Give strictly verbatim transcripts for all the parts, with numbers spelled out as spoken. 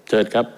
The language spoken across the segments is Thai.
เชิญครับ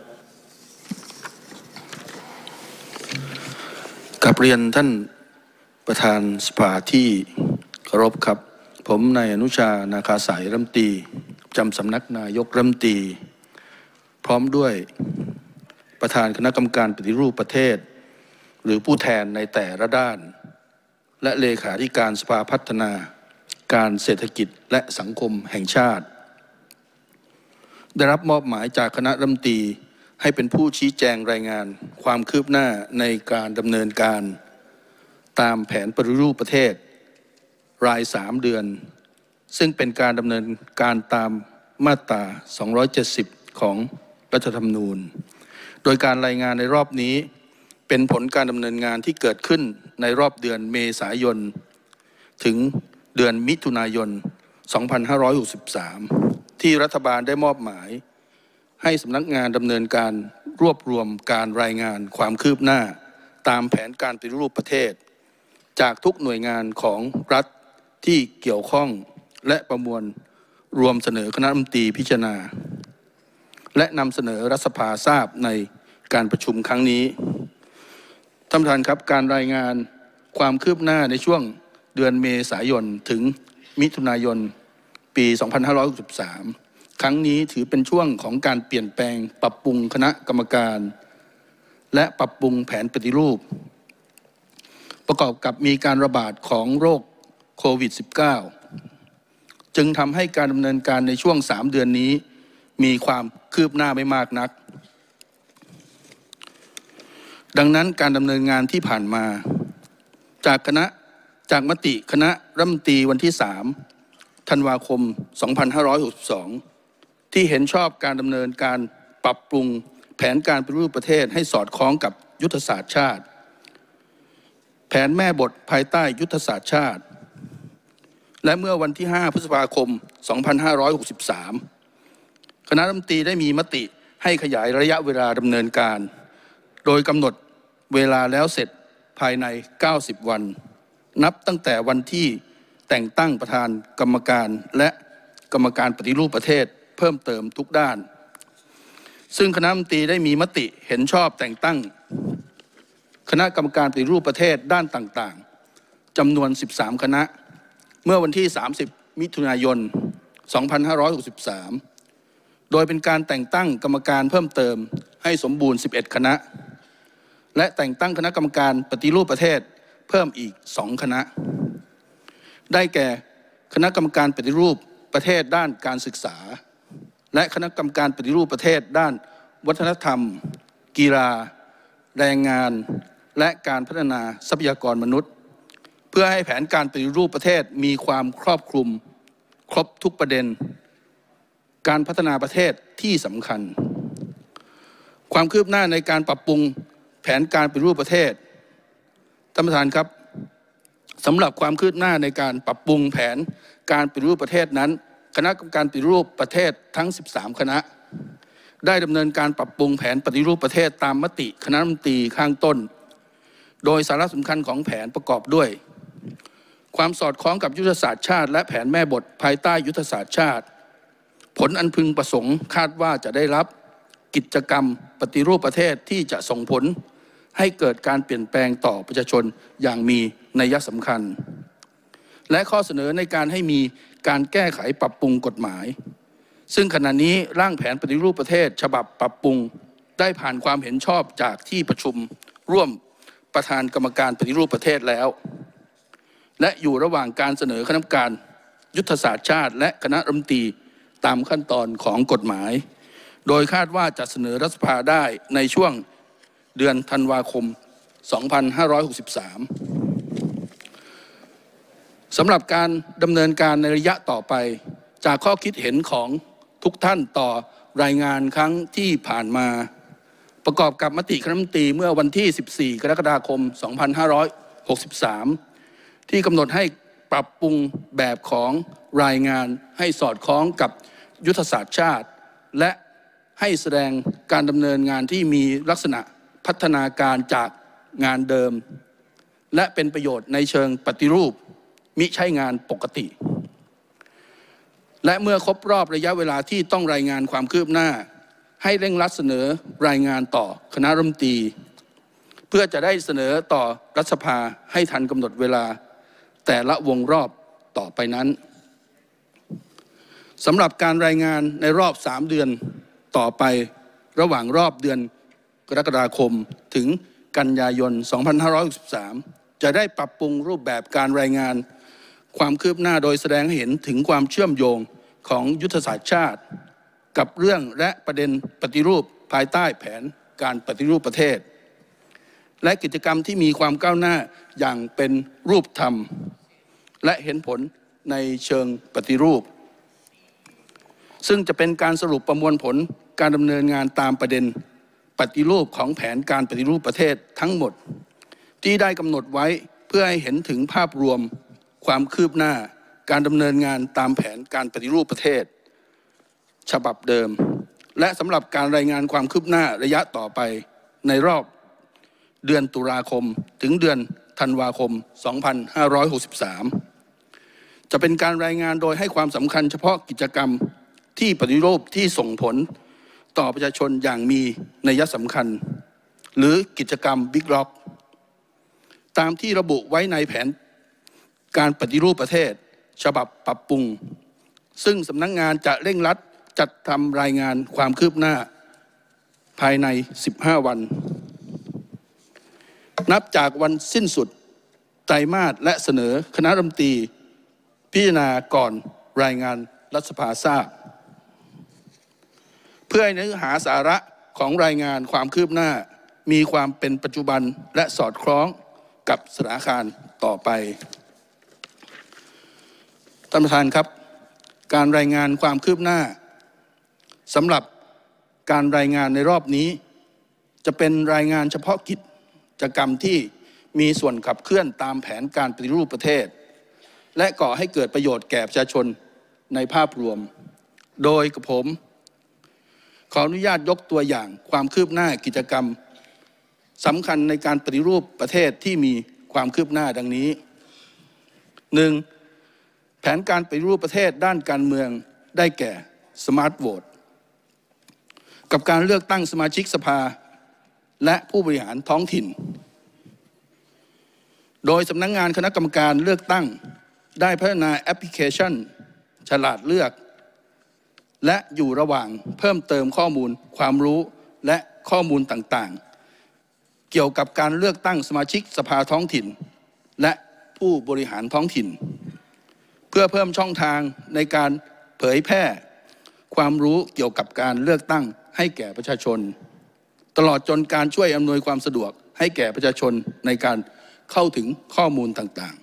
กราบเรียนท่านประธานสภาที่เคารพครับผมนายอนุชานาคาสายรัฐมนตรีประจำสำนักนายกรัฐมนตรีพร้อมด้วยประธานคณะกรรมการปฏิรูปประเทศหรือผู้แทนในแต่ละด้านและเลขาธิการสภาพัฒนาการเศรษฐกิจและสังคมแห่งชาติได้รับมอบหมายจากคณะรัฐมนตรีให้เป็นผู้ชี้แจงรายงานความคืบหน้าในการดำเนินการตามแผนปฏิรูปประเทศรายสามเดือนซึ่งเป็นการดำเนินการตามมาตราสองร้อยเจ็ดสิบของรัฐธรรมนูญโดยการรายงานในรอบนี้เป็นผลการดำเนินงานที่เกิดขึ้นในรอบเดือนเมษายนถึงเดือนมิถุนายนสองพันห้าร้อยหกสิบสามที่รัฐบาลได้มอบหมายให้สำนักงานดำเนินการรวบรวมการรายงานความคืบหน้าตามแผนการปฏิรูปประเทศจากทุกหน่วยงานของรัฐที่เกี่ยวข้องและประมวลรวมเสนอคณะรัฐมนตรีพิจารณาและนำเสนอรัฐสภาทราบในการประชุมครั้งนี้ท่านประธานครับการรายงานความคืบหน้าในช่วงเดือนเมษายนถึงมิถุนายนปีสองพันห้าร้อยหกสิบสามครั้งนี้ถือเป็นช่วงของการเปลี่ยนแปลงปรับปรุงคณะกรรมการและปรับปรุงแผนปฏิรูปประกอบกับมีการระบาดของโรคโควิด สิบเก้า จึงทำให้การดำเนินการในช่วงสามเดือนนี้มีความคืบหน้าไม่มากนักดังนั้นการดำเนินงานที่ผ่านมาจากคณะจากมติคณะรัฐมนตรีวันที่สามธันวาคมสองพันห้าร้อยหกสิบสองที่เห็นชอบการดำเนินการปรับปรุงแผนการปฏิรูปประเทศให้สอดคล้องกับยุทธศาสตร์ชาติแผนแม่บทภายใต้ยุทธศาสตร์ชาติและเมื่อวันที่ห้าพฤษภาคมสองพันห้าร้อยหกสิบสามคณะรัฐมนตรีได้มีมติให้ขยายระยะเวลาดำเนินการโดยกำหนดเวลาแล้วเสร็จภายในเก้าสิบวันนับตั้งแต่วันที่แต่งตั้งประธานกรรมการและกรรมการปฏิรูปประเทศเพิ่มเติมทุกด้านซึ่งคณะรัฐมนตรีได้มีมติเห็นชอบแต่งตั้งคณะกรรมการปฏิรูปประเทศด้านต่างๆจำนวนสิบสามคณะเมื่อวันที่สามสิบมิถุนายนสองพันห้าร้อยหกสิบสามโดยเป็นการแต่งตั้งกรรมการเพิ่มเติมให้สมบูรณ์สิบเอ็ดคณะและแต่งตั้งคณะกรรมการปฏิรูปประเทศเพิ่มอีกสองคณะได้แก่คณะกรรมการปฏิรูปประเทศด้านการศึกษาและคณะกรรมการปฏิรูปประเทศด้านวัฒนธรรมกีฬาแรงงานและการพัฒนาทรัพยากรมนุษย์เพื่อให้แผนการปฏิรูปประเทศมีความครอบคลุมครบทุกประเด็นการพัฒนาประเทศที่สำคัญความคืบหน้าในการปรับปรุงแผนการปฏิรูปประเทศท่านประธานครับสำหรับความคืบหน้าในการปรับปรุงแผนการปฏิรูปประเทศนั้นคณะกรรมการปฏิรูปประเทศทั้งสิบสามคณะได้ดำเนินการปรับปรุงแผนปฏิรูปประเทศตามมติคณะรัฐมนตรีข้างต้นโดยสาระสำคัญของแผนประกอบด้วยความสอดคล้องกับยุทธศาสตร์ชาติและแผนแม่บทภายใต้ยุทธศาสตร์ชาติผลอันพึงประสงค์คาดว่าจะได้รับกิจกรรมปฏิรูปประเทศที่จะส่งผลให้เกิดการเปลี่ยนแปลงต่อประชาชนอย่างมีนัยสำคัญและข้อเสนอในการให้มีการแก้ไขปรับปรุงกฎหมายซึ่งขณะนี้ร่างแผนปฏิรูปประเทศฉบับปรับปรุงได้ผ่านความเห็นชอบจากที่ประชุมร่วมประธานกรรมการปฏิรูปประเทศแล้วและอยู่ระหว่างการเสนอคณะกรรมการยุทธศาสตร์ชาติและคณะรัฐมนตรีตามขั้นตอนของกฎหมายโดยคาดว่าจะเสนอรัฐสภาได้ในช่วงเดือนธันวาคมสองพันห้าร้อยหกสิบสามสำหรับการดำเนินการในระยะต่อไปจากข้อคิดเห็นของทุกท่านต่อรายงานครั้งที่ผ่านมาประกอบกับมติคณะรัฐมนตรีเมื่อวันที่สิบสี่กรกฎาคมสองพันห้าร้อยหกสิบสามที่กำหนดให้ปรับปรุงแบบของรายงานให้สอดคล้องกับยุทธศาสตร์ชาติและให้แสดงการดำเนินงานที่มีลักษณะพัฒนาการจากงานเดิมและเป็นประโยชน์ในเชิงปฏิรูปมิใช่งานปกติและเมื่อครบรอบระยะเวลาที่ต้องรายงานความคืบหน้าให้เร่งรัดเสนอรายงานต่อคณะรัฐมนตรีเพื่อจะได้เสนอต่อรัฐสภาให้ทันกำหนดเวลาแต่ละวงรอบต่อไปนั้นสำหรับการรายงานในรอบสามเดือนต่อไประหว่างรอบเดือนกรกฎาคมถึงกันยายนสองพันห้าร้อยหกสิบสามจะได้ปรับปรุงรูปแบบการรายงานความคืบหน้าโดยแสดงให้เห็นถึงความเชื่อมโยงของยุทธศาสตร์ชาติกับเรื่องและประเด็นปฏิรูปภายใต้แผนการปฏิรูปประเทศและกิจกรรมที่มีความก้าวหน้าอย่างเป็นรูปธรรมและเห็นผลในเชิงปฏิรูปซึ่งจะเป็นการสรุปประมวลผลการดำเนินงานตามประเด็นปฏิรูปของแผนการปฏิรูปประเทศทั้งหมดที่ได้กำหนดไว้เพื่อให้เห็นถึงภาพรวมความคืบหน้าการดำเนินงานตามแผนการปฏิรูปประเทศฉบับเดิมและสำหรับการรายงานความคืบหน้าระยะต่อไปในรอบเดือนตุลาคมถึงเดือนธันวาคมสองพันห้าร้อยหกสิบสามจะเป็นการรายงานโดยให้ความสำคัญเฉพาะกิจกรรมที่ปฏิรูปที่ส่งผลต่อประชาชนอย่างมีนัยสำคัญหรือกิจกรรมบิ๊กล็อกตามที่ระบุไว้ในแผนการปฏิรูปประเทศฉบับปรับปรุงซึ่งสำนักงานจะเร่งรัดจัดทำรายงานความคืบหน้าภายในสิบห้าวันนับจากวันสิ้นสุดไตรมาสและเสนอคณะรัฐมนตรีพิจารณาก่อนรายงานรัฐสภาทราบเพื่อให้เนื้อหาสาระของรายงานความคืบหน้ามีความเป็นปัจจุบันและสอดคล้องกับสถานการณ์ต่อไปท่านประธานครับการรายงานความคืบหน้าสำหรับการรายงานในรอบนี้จะเป็นรายงานเฉพาะกิจกรรมที่มีส่วนขับเคลื่อนตามแผนการปฏิรูปประเทศและก่อให้เกิดประโยชน์แก่ประชาชนในภาพรวมโดยกับผมขออนุญาตยกตัวอย่างความคืบหน้ากิจกรรมสำคัญในการปฏิรูปประเทศที่มีความคืบหน้าดังนี้ หนึ่ง. แผนการปฏิรูปประเทศด้านการเมืองได้แก่สมาร์ทโหวตกับการเลือกตั้งสมาชิกสภาและผู้บริหารท้องถิ่นโดยสำนักงานคณะกรรมการเลือกตั้งได้พัฒนาแอปพลิเคชันฉลาดเลือกและอยู่ระหว่างเพิ่มเติมข้อมูลความรู้และข้อมูลต่างๆเกี่ยวกับการเลือกตั้งสมาชิกสภาท้องถิ่นและผู้บริหารท้องถิ่นเพื่อเพิ่มช่องทางในการเผยแพร่ความรู้เกี่ยวกับการเลือกตั้งให้แก่ประชาชนตลอดจนการช่วยอำนวยความสะดวกให้แก่ประชาชนในการเข้าถึงข้อมูลต่าง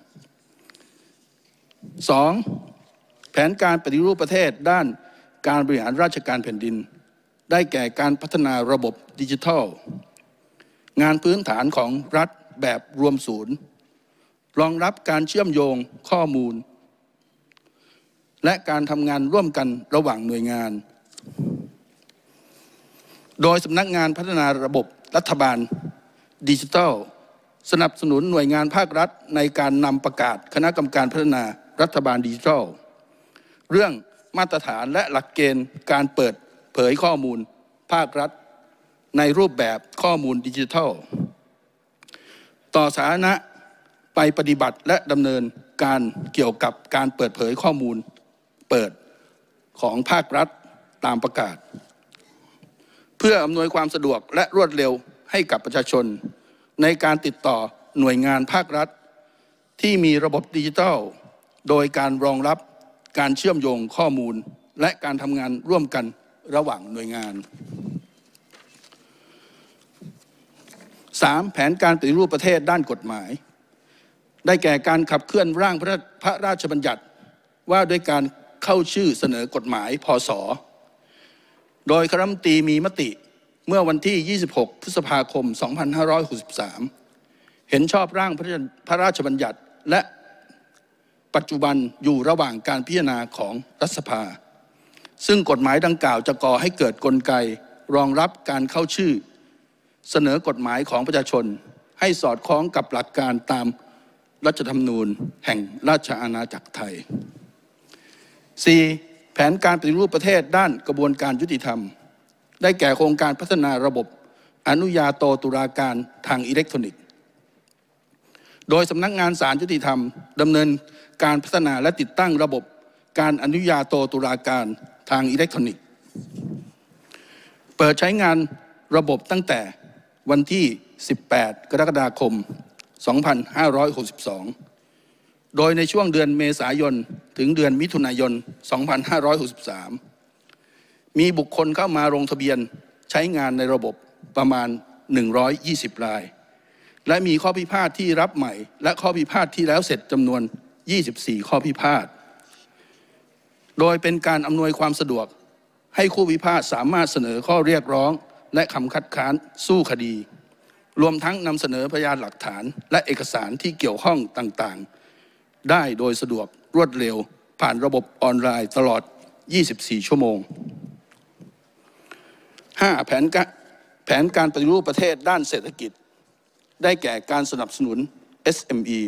ๆ สอง. แผนการปฏิรูปประเทศด้านการบริหารราชการแผ่นดินได้แก่การพัฒนาระบบดิจิทัลงานพื้นฐานของรัฐแบบรวมศูนย์รองรับการเชื่อมโยงข้อมูลและการทำงานร่วมกันระหว่างหน่วยงานโดยสำนักงานพัฒนาระบบรัฐบาลดิจิทัลสนับสนุนหน่วยงานภาครัฐในการนำประกาศคณะกรรมการพัฒนารัฐบาลดิจิทัลเรื่องมาตรฐานและหลักเกณฑ์การเปิดเผยข้อมูลภาครัฐในรูปแบบข้อมูลดิจิทัลต่อสาธารณะไปปฏิบัติและดำเนินการเกี่ยวกับการเปิดเผยข้อมูลเปิดของภาครัฐตามประกาศเพื่ออำนวยความสะดวกและรวดเร็วให้กับประชาชนในการติดต่อหน่วยงานภาครัฐที่มีระบบดิจิทัลโดยการรองรับการเชื่อมโยงข้อมูลและการทำงานร่วมกันระหว่างหน่วยงาน สาม. แผนการปฏิรูปประเทศด้านกฎหมายได้แก่การขับเคลื่อนร่างพระราชบัญญัติว่าด้วยการเข้าชื่อเสนอกฎหมายพ.ศ.โดยคณะรัฐมนตรีมีมติเมื่อวันที่ยี่สิบหกพฤษภาคมสองพันห้าร้อยหกสิบสามเห็นชอบร่างพระราชบัญญัติและปัจจุบันอยู่ระหว่างการพิจารณาของรัฐสภาซึ่งกฎหมายดังกล่าวจะก่อให้เกิดกลไกรองรับการเข้าชื่อเสนอกฎหมายของประชาชนให้สอดคล้องกับหลักการตามรัฐธรรมนูญแห่งราชอาณาจักรไทย สี่. แผนการปฏิรูปประเทศด้านกระบวนการยุติธรรมได้แก่โครงการพัฒนาระบบอนุญาโตตุลาการทางอิเล็กทรอนิกส์โดยสำนักงานศาลยุติธรรมดำเนินการพัฒนาและติดตั้งระบบการอนุญาโตตุลาการทางอิเล็กทรอนิกส์เปิดใช้งานระบบตั้งแต่วันที่สิบแปดกรกฎาคมสองพันห้าร้อยหกสิบสองโดยในช่วงเดือนเมษายนถึงเดือนมิถุนายนสองพันห้าร้อยหกสิบสามมีบุคคลเข้ามาลงทะเบียนใช้งานในระบบประมาณหนึ่งร้อยยี่สิบรายและมีข้อพิพาทที่รับใหม่และข้อพิพาทที่แล้วเสร็จจำนวนยี่สิบสี่ข้อพิพาทโดยเป็นการอำนวยความสะดวกให้คู่พิพาทสามารถเสนอข้อเรียกร้องและคำคัดค้านสู้คดีรวมทั้งนำเสนอพยานหลักฐานและเอกสารที่เกี่ยวข้องต่างๆได้โดยสะดวกรวดเร็วผ่านระบบออนไลน์ตลอดยี่สิบสี่ชั่วโมง ห้า. แผนการแผนการปฏิรูปประเทศด้านเศรษฐกิจได้แก่การสนับสนุน เอส เอ็ม อี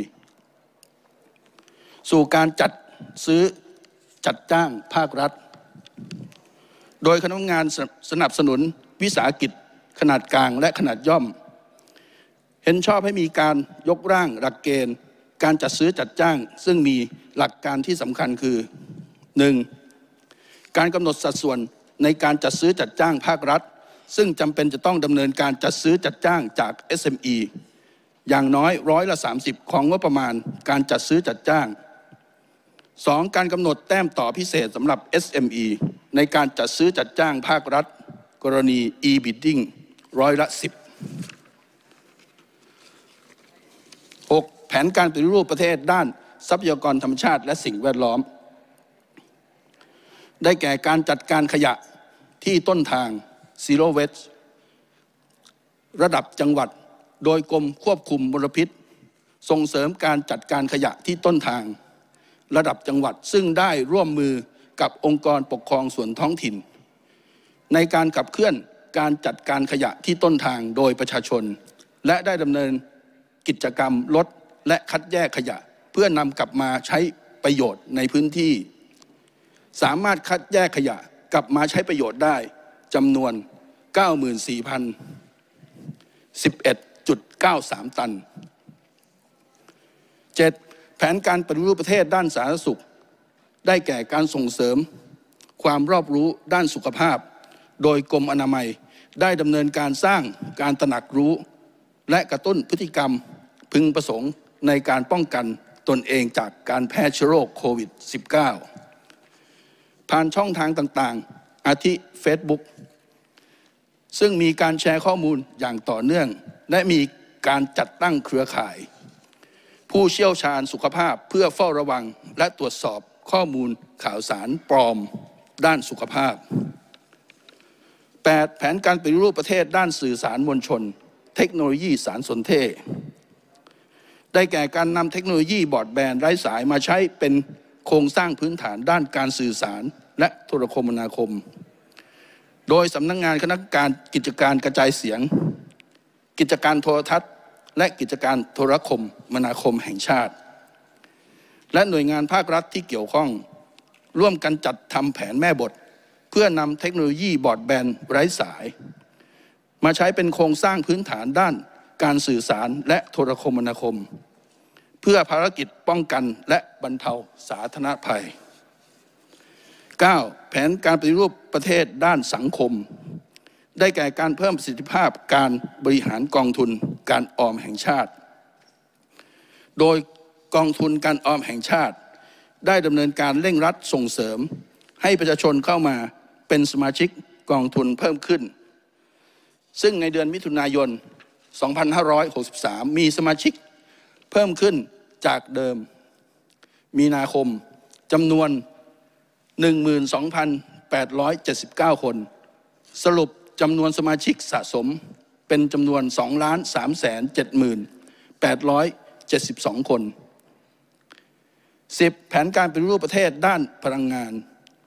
สู่การจัดซื้อจัดจ้างภาครัฐโดยคณะทำงานสนับสนุนวิสาหกิจขนาดกลางและขนาดย่อมเห็นชอบให้มีการยกร่างหลักเกณฑ์การจัดซื้อจัดจ้างซึ่งมีหลักการที่สำคัญคือ หนึ่ง. การกำหนดสัดส่วนในการจัดซื้อจัดจ้างภาครัฐซึ่งจำเป็นจะต้องดำเนินการจัดซื้อจัดจ้างจาก เอส เอ็ม อี อย่างน้อยร้อยละสามสิบของงบประมาณการจัดซื้อจัดจ้าง สอง. การกำหนดแต้มต่อพิเศษสำหรับ เอส เอ็ม อี ในการจัดซื้อจัดจ้างภาครัฐกรณี e-bidding ร้อยละสิบ หก. แผนการปฏิรูปประเทศด้านทรัพยากรธรรมชาติและสิ่งแวดล้อมได้แก่การจัดการขยะที่ต้นทาง Zero Waste ระดับจังหวัดโดยกรมควบคุมมลพิษส่งเสริมการจัดการขยะที่ต้นทางระดับจังหวัดซึ่งได้ร่วมมือกับองค์กรปกครองส่วนท้องถิ่นในการขับเคลื่อนการจัดการขยะที่ต้นทางโดยประชาชนและได้ดำเนินกิจกรรมลดและคัดแยกขยะเพื่อนำกลับมาใช้ประโยชน์ในพื้นที่สามารถคัดแยกขยะกลับมาใช้ประโยชน์ได้จำนวน เก้าหมื่นสี่พันสิบเอ็ดจุดเก้าสาม ตัน เจ็ด. แผนการปฏิรูปประเทศด้านสาธารณสุขได้แก่การส่งเสริมความรอบรู้ด้านสุขภาพโดยกรมอนามัยได้ดำเนินการสร้างการตระหนักรู้และกระตุ้นพฤติกรรมพึงประสงค์ในการป้องกันตนเองจากการแพร่เชื้อโรคโควิด สิบเก้า ผ่านช่องทางต่างๆอาทิ Facebook ซึ่งมีการแชร์ข้อมูลอย่างต่อเนื่องและมีการจัดตั้งเครือข่ายผู้เชี่ยวชาญสุขภาพเพื่อเฝ้าระวังและตรวจสอบข้อมูลข่าวสารปลอมด้านสุขภาพ แปด. แผนการปฏิรูปประเทศด้านสื่อสารมวลชนเทคโนโลยีสารสนเทศได้แก่การนำเทคโนโลยีบรอดแบนด์ไร้สายมาใช้เป็นโครงสร้างพื้นฐานด้านการสื่อสารและโทรคมนาคมโดยสำนักงานคณะกรรมการกิจการกระจายเสียงกิจการโทรทัศน์และกิจการโทรคมนาคมแห่งชาติและหน่วยงานภาครัฐที่เกี่ยวข้องร่วมกันจัดทำแผนแม่บทเพื่อนำเทคโนโลยีบรอดแบนด์ไร้สายมาใช้เป็นโครงสร้างพื้นฐานด้านการสื่อสารและโทรคมนาคมเพื่อภารกิจป้องกันและบรรเทาสาธารณภัย เก้า. แผนการปฏิรูปประเทศด้านสังคมได้แก่การเพิ่มประสิทธิภาพการบริหารกองทุนการออมแห่งชาติโดยกองทุนการออมแห่งชาติได้ดำเนินการเร่งรัดส่งเสริมให้ประชาชนเข้ามาเป็นสมาชิกกองทุนเพิ่มขึ้นซึ่งในเดือนมิถุนายนสองพันห้าร้อยหกสิบสามมีสมาชิกเพิ่มขึ้นจากเดิมมีนาคมจำนวน หนึ่งหมื่นสองพันแปดร้อยเจ็ดสิบเก้า คนสรุปจำนวนสมาชิกสะสมเป็นจำนวน สองล้านสามแสนเจ็ดหมื่นแปดร้อยเจ็ดสิบสอง คน สิบ. แผนการปฏิรูปประเทศด้านพลังงาน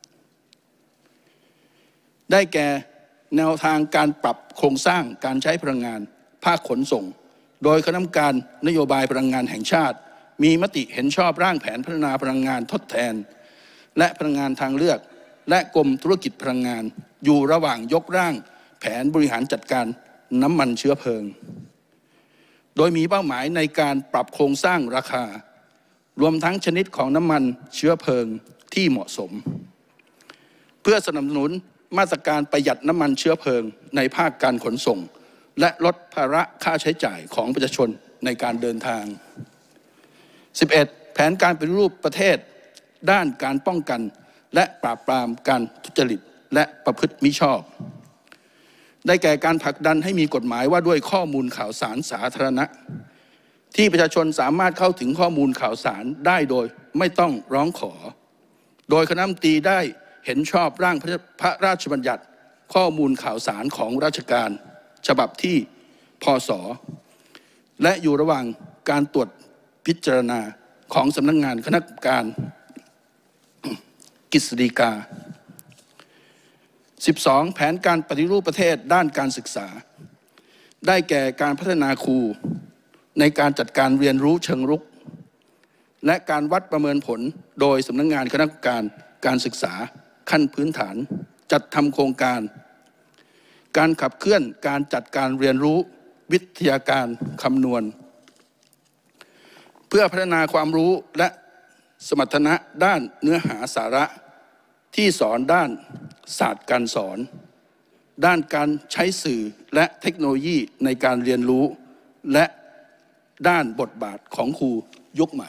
ได้แก่แนวทางการปรับโครงสร้างการใช้พลังงานภาคขนส่งโดยคณะกรรมการนโยบายพลังงานแห่งชาติมีมติเห็นชอบร่างแผนพัฒนาพลังงานทดแทนและพลังงานทางเลือกและกรมธุรกิจพลังงานอยู่ระหว่างยกร่างแผนบริหารจัดการน้ำมันเชื้อเพลิงโดยมีเป้าหมายในการปรับโครงสร้างราคารวมทั้งชนิดของน้ำมันเชื้อเพลิงที่เหมาะสมเพื่อสนับสนุนมาตรการประหยัดน้ำมันเชื้อเพลิงในภาคการขนส่งและลดภาระค่าใช้จ่ายของประชาชนในการเดินทาง สิบเอ็ด แผนการปฏิรูปประเทศด้านการป้องกันและปราบปรามการทุจริตและประพฤติมิชอบได้แก่การผลักดันให้มีกฎหมายว่าด้วยข้อมูลข่าวสารสาธารณะที่ประชาชนสามารถเข้าถึงข้อมูลข่าวสารได้โดยไม่ต้องร้องขอโดยคณะรัฐมนตรีได้เห็นชอบร่างพระราชบัญญัติข้อมูลข่าวสารของราชการฉบับที่พ.ศ.และอยู่ระหว่างการตรวจพิจารณาของสำนักงานคณะกรรมการกฤษฎีกา สิบสอง แผนการปฏิรูปประเทศด้านการศึกษาได้แก่การพัฒนาครูในการจัดการเรียนรู้เชิงรุกและการวัดประเมินผลโดยสำนักงานคณะกรรมการการศึกษาขั้นพื้นฐานจัดทำโครงการการขับเคลื่อนการจัดการเรียนรู้วิทยาการคำนวณเพื่อพัฒนาความรู้และสมรรถนะด้านเนื้อหาสาระที่สอนด้านศาสตร์การสอนด้านการใช้สื่อและเทคโนโลยีในการเรียนรู้และด้านบทบาทของครูยุคใหม่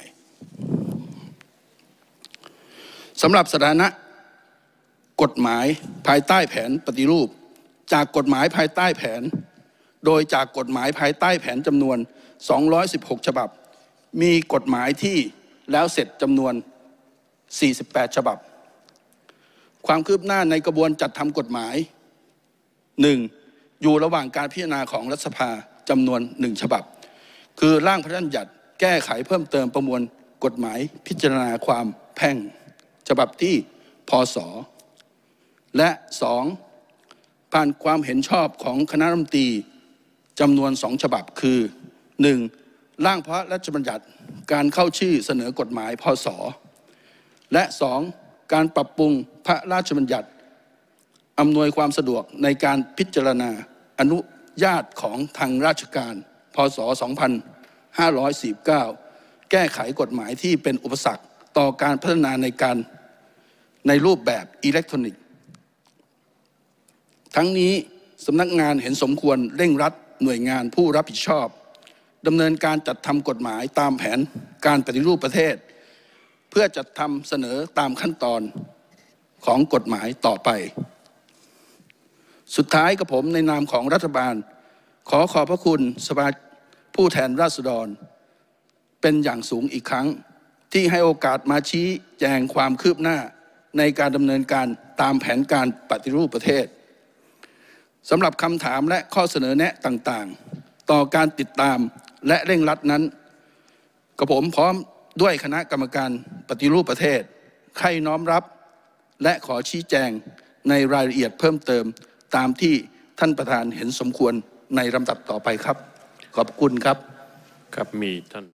สำหรับสถานะกฎหมายภายใต้แผนปฏิรูปจากกฎหมายภายใต้แผนโดยจากกฎหมายภายใต้แผนจำนวนสองร้อยสิบหกฉบับมีกฎหมายที่แล้วเสร็จจำนวนสี่สิบแปดฉบับความคืบหน้าในกระบวนจัดทำกฎหมาย หนึ่ง อยู่ระหว่างการพิจารณาของรัฐสภาจำนวนหนึ่งฉบับคือร่างพระราชบัญญัติแก้ไขเพิ่มเติมประมวลกฎหมายพิจารณาความแพ่งฉบับที่พ.ศ.และสองผ่านความเห็นชอบของคณะรัฐมนตรีจำนวนสองฉบับคือ หนึ่ง ร่างพระราชบัญญัติการเข้าชื่อเสนอกฎหมายพ.ศ.และสองการปรับปรุงพระราชบัญญัติอำนวยความสะดวกในการพิจารณาอนุญาตของทางราชการพ.ศ. สองพันห้าร้อยสี่สิบเก้าแก้ไขกฎหมายที่เป็นอุปสรรคต่อการพัฒนาในการในรูปแบบอิเล็กทรอนิกส์ทั้งนี้สำนักงานเห็นสมควรเร่งรัดหน่วยงานผู้รับผิดชอบดำเนินการจัดทำกฎหมายตามแผนการปฏิรูปประเทศเพื่อจัดทำเสนอตามขั้นตอนของกฎหมายต่อไปสุดท้ายกับผมในนามของรัฐบาลขอขอบพระคุณสภาผู้แทนราษฎรเป็นอย่างสูงอีกครั้งที่ให้โอกาสมาชี้แจงความคืบหน้าในการดำเนินการตามแผนการปฏิรูปประเทศสำหรับคำถามและข้อเสนอแนะต่างๆต่อการติดตามและเร่งรัดนั้นกับผมพร้อมด้วยคณะกรรมการปฏิรูปประเทศใคร่น้อมรับและขอชี้แจงในรายละเอียดเพิ่มเติมตามที่ท่านประธานเห็นสมควรในลำดับต่อไปครับขอบคุณครับครับมีท่าน